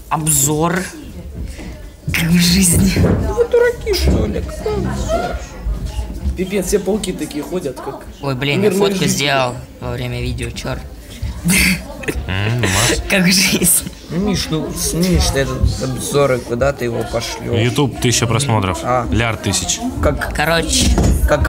Обзор. Как в жизни. Вы дураки, что ли? Пипец, все пауки такие ходят, как... Ой, блин, я фотку сделал во время видео, черт. Как в жизни. Миш, ну снимешь ты этот обзор, и куда ты его пошлешь? YouTube 1000 просмотров. Ляр тысяч. Как... Короче. Как